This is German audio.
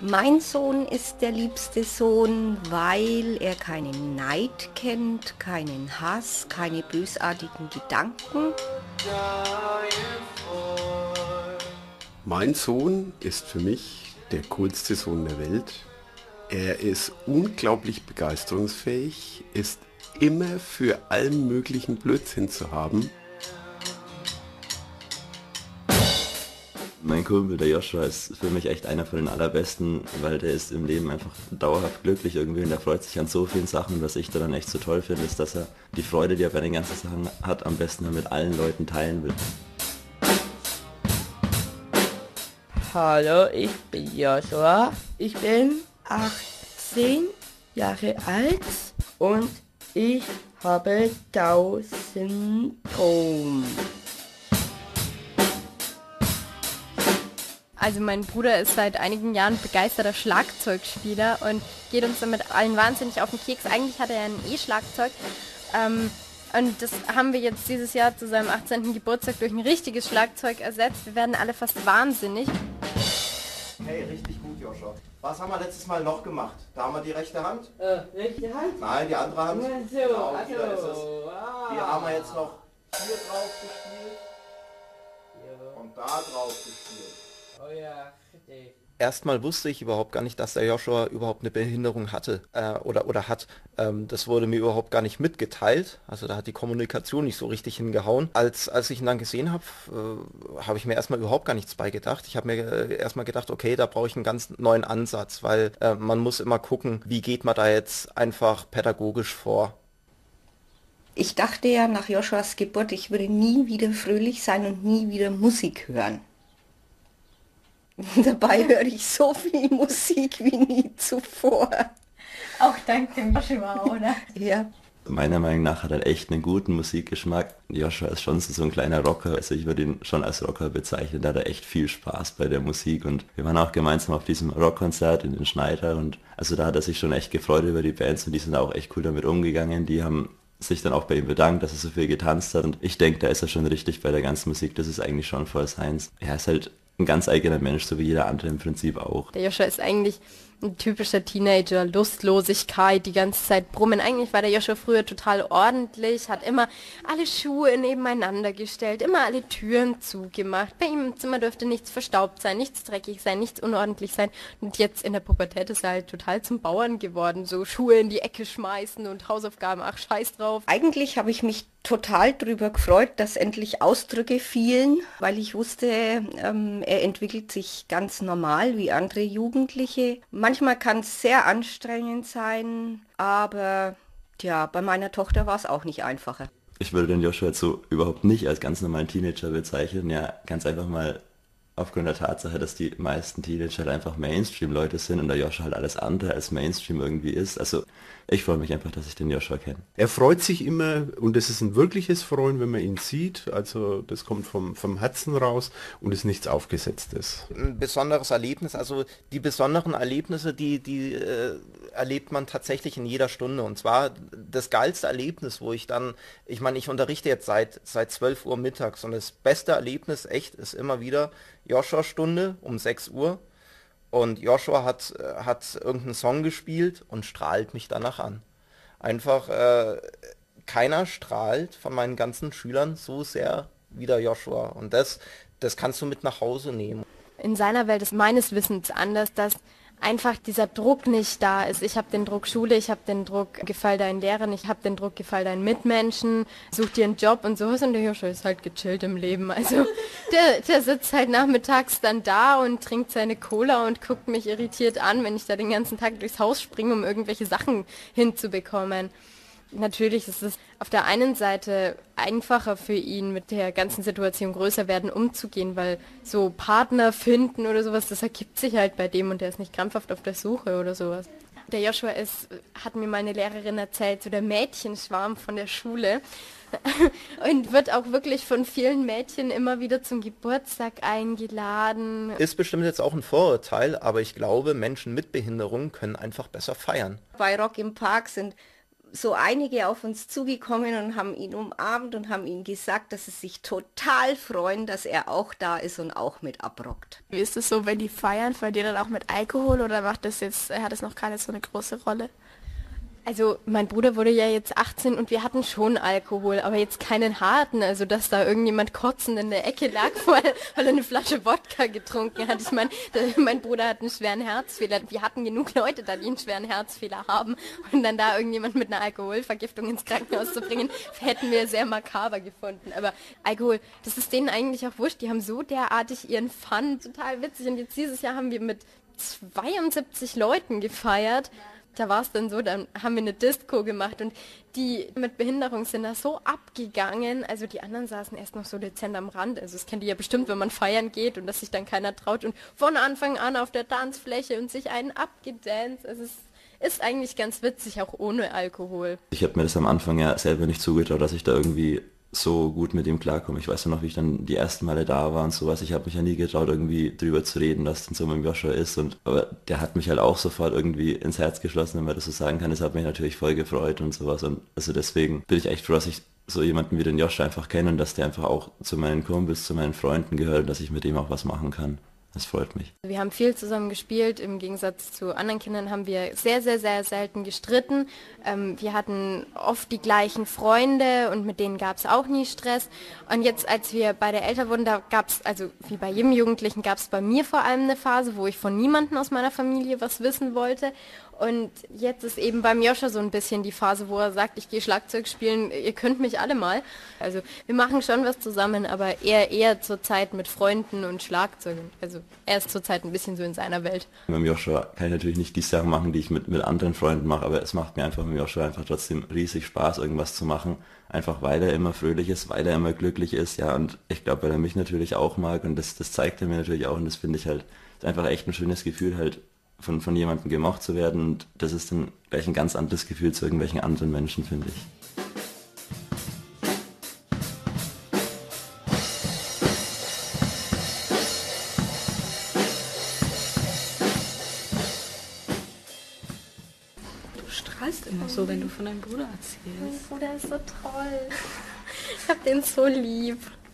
Mein Sohn ist der liebste Sohn, weil er keinen Neid kennt, keinen Hass, keine bösartigen Gedanken. Mein Sohn ist für mich der coolste Sohn der Welt. Er ist unglaublich begeisterungsfähig, ist immer für allen möglichen Blödsinn zu haben. Mein Kumpel, der Joshua, ist für mich echt einer von den allerbesten, weil der ist im Leben einfach dauerhaft glücklich irgendwie und der freut sich an so vielen Sachen. Was ich daran echt so toll finde, ist, dass er die Freude, die er bei den ganzen Sachen hat, am besten mit allen Leuten teilen will. Hallo, ich bin Joshua. Ich bin 18 Jahre alt und ich habe Down-Syndrom. Also mein Bruder ist seit einigen Jahren begeisterter Schlagzeugspieler und geht uns damit allen wahnsinnig auf den Keks. Eigentlich hat er ja ein E-Schlagzeug und das haben wir jetzt dieses Jahr zu seinem 18. Geburtstag durch ein richtiges Schlagzeug ersetzt. Wir werden alle fast wahnsinnig. Hey, richtig gut, Joshua. Was haben wir letztes Mal noch gemacht? Da haben wir die rechte Hand? Rechte Hand? Nein, die andere Hand. So, Genau, also, hier ist es. Hier haben wir jetzt noch hier drauf gespielt und da drauf gespielt. Oh ja, richtig. Erstmal wusste ich überhaupt gar nicht, dass der Joshua überhaupt eine Behinderung hatte oder hat. Das wurde mir überhaupt gar nicht mitgeteilt. Also da hat die Kommunikation nicht so richtig hingehauen. Als ich ihn dann gesehen habe, habe ich mir erstmal überhaupt gar nichts bei gedacht. Ich habe mir erstmal gedacht, okay, da brauche ich einen ganz neuen Ansatz, weil man muss immer gucken, wie geht man da jetzt einfach pädagogisch vor. Ich dachte ja nach Joshuas Geburt, ich würde nie wieder fröhlich sein und nie wieder Musik hören. Dabei höre ich so viel Musik wie nie zuvor. Auch dank dem Joshua, oder? Ja. Meiner Meinung nach hat er echt einen guten Musikgeschmack. Joshua ist schon so ein kleiner Rocker, also ich würde ihn schon als Rocker bezeichnen, da hat er echt viel Spaß bei der Musik und wir waren auch gemeinsam auf diesem Rockkonzert in den Schneider und also da hat er sich schon echt gefreut über die Bands und die sind auch echt cool damit umgegangen, die haben sich dann auch bei ihm bedankt, dass er so viel getanzt hat und ich denke, da ist er schon richtig bei der ganzen Musik, das ist eigentlich schon voll seins. Er ist halt ein ganz eigener Mensch, so wie jeder andere im Prinzip auch. Der Joshua ist eigentlich ein typischer Teenager, Lustlosigkeit, die ganze Zeit brummen. Eigentlich war der Joshua früher total ordentlich, hat immer alle Schuhe nebeneinander gestellt, immer alle Türen zugemacht. Bei ihm im Zimmer dürfte nichts verstaubt sein, nichts dreckig sein, nichts unordentlich sein. Und jetzt in der Pubertät ist er halt total zum Bauern geworden, so Schuhe in die Ecke schmeißen und Hausaufgaben, ach scheiß drauf. Eigentlich habe ich mich total darüber gefreut, dass endlich Ausdrücke fielen, weil ich wusste, er entwickelt sich ganz normal wie andere Jugendliche. Manchmal kann es sehr anstrengend sein, aber tja, bei meiner Tochter war es auch nicht einfacher. Ich würde den Joshua jetzt so überhaupt nicht als ganz normalen Teenager bezeichnen, ja, ganz einfach mal aufgrund der Tatsache, dass die meisten Teenager halt einfach Mainstream-Leute sind und der Joshua halt alles andere als Mainstream irgendwie ist. Also ich freue mich einfach, dass ich den Joshua kenne. Er freut sich immer und es ist ein wirkliches Freuen, wenn man ihn sieht. Also das kommt vom Herzen raus und ist nichts Aufgesetztes. Ein besonderes Erlebnis, also die besonderen Erlebnisse, die erlebt man tatsächlich in jeder Stunde. Und zwar das geilste Erlebnis, wo ich dann, ich meine, ich unterrichte jetzt seit 12 Uhr mittags und das beste Erlebnis echt ist immer wieder Joshua-Stunde um 6 Uhr. Und Joshua hat irgendeinen Song gespielt und strahlt mich danach an. Einfach, keiner strahlt von meinen ganzen Schülern so sehr wie der Joshua. Und das kannst du mit nach Hause nehmen. In seiner Welt ist meines Wissens anders, dass einfach dieser Druck nicht da ist. Ich habe den Druck Schule, ich habe den Druck Gefall deinen Lehrern, ich habe den Druck Gefall deinen Mitmenschen, such dir einen Job und sowas und der Joshua ist halt gechillt im Leben. Also der sitzt halt nachmittags dann da und trinkt seine Cola und guckt mich irritiert an, wenn ich da den ganzen Tag durchs Haus springe, um irgendwelche Sachen hinzubekommen. Natürlich ist es auf der einen Seite einfacher für ihn, mit der ganzen Situation größer werden umzugehen, weil so Partner finden oder sowas, das ergibt sich halt bei dem und der ist nicht krampfhaft auf der Suche oder sowas. Der Joshua hat mir meine Lehrerin erzählt, so der Mädchenschwarm von der Schule und wird auch wirklich von vielen Mädchen immer wieder zum Geburtstag eingeladen. Ist bestimmt jetzt auch ein Vorurteil, aber ich glaube, Menschen mit Behinderung können einfach besser feiern. Bei Rock im Park sind so einige auf uns zugekommen und haben ihn umarmt und haben ihm gesagt, dass sie sich total freuen, dass er auch da ist und auch mit abrockt. Wie ist es so, wenn die feiern, feiert ihr dann auch mit Alkohol oder hat es noch keine so eine große Rolle? Also mein Bruder wurde ja jetzt 18 und wir hatten schon Alkohol, aber jetzt keinen harten, also dass da irgendjemand kotzend in der Ecke lag, weil er eine Flasche Wodka getrunken hat. Ich meine, mein Bruder hat einen schweren Herzfehler. Wir hatten genug Leute da, die einen schweren Herzfehler haben und dann da irgendjemand mit einer Alkoholvergiftung ins Krankenhaus zu bringen, hätten wir sehr makaber gefunden. Aber Alkohol, das ist denen eigentlich auch wurscht. Die haben so derartig ihren Fun, total witzig. Und jetzt dieses Jahr haben wir mit 72 Leuten gefeiert. Da war es dann so, dann haben wir eine Disco gemacht und die mit Behinderung sind da so abgegangen, also die anderen saßen erst noch so dezent am Rand, also das kennt ihr ja bestimmt, wenn man feiern geht und dass sich dann keiner traut und von Anfang an auf der Tanzfläche und sich einen abgedanced, also es ist eigentlich ganz witzig, auch ohne Alkohol. Ich habe mir das am Anfang ja selber nicht zugetraut, dass ich da irgendwie so gut mit ihm klarkomme. Ich weiß ja noch, wie ich dann die ersten Male da war und sowas. Ich habe mich ja nie getraut, irgendwie drüber zu reden, was denn so mit dem Joshua ist. Aber der hat mich halt auch sofort irgendwie ins Herz geschlossen, wenn man das so sagen kann. Das hat mich natürlich voll gefreut und sowas. Und also deswegen bin ich echt froh, dass ich so jemanden wie den Joshua einfach kenne und dass der einfach auch zu meinen Kumpels, zu meinen Freunden gehört und dass ich mit ihm auch was machen kann. Das freut mich. Wir haben viel zusammen gespielt. Im Gegensatz zu anderen Kindern haben wir sehr, sehr, sehr selten gestritten. Wir hatten oft die gleichen Freunde und mit denen gab es auch nie Stress. Und jetzt, als wir beide älter wurden, da gab es, also wie bei jedem Jugendlichen, gab es bei mir vor allem eine Phase, wo ich von niemandem aus meiner Familie was wissen wollte. Und jetzt ist eben beim Joshua so ein bisschen die Phase, wo er sagt, ich gehe Schlagzeug spielen, ihr könnt mich alle mal. Also wir machen schon was zusammen, aber eher zurzeit mit Freunden und Schlagzeugen. Also er ist zurzeit ein bisschen so in seiner Welt. Mit dem Joshua kann ich natürlich nicht die Sachen machen, die ich mit anderen Freunden mache, aber es macht mir einfach mit dem Joshua einfach trotzdem riesig Spaß, irgendwas zu machen. Einfach weil er immer fröhlich ist, weil er immer glücklich ist, ja, und ich glaube, weil er mich natürlich auch mag und das zeigt er mir natürlich auch und das finde ich halt, ist einfach echt ein schönes Gefühl halt, von jemandem gemocht zu werden und das ist dann gleich ein ganz anderes Gefühl zu irgendwelchen anderen Menschen, finde ich. Du strahlst immer so, wenn du von deinem Bruder erzählst. Mein Bruder ist so toll. Ich hab den so lieb.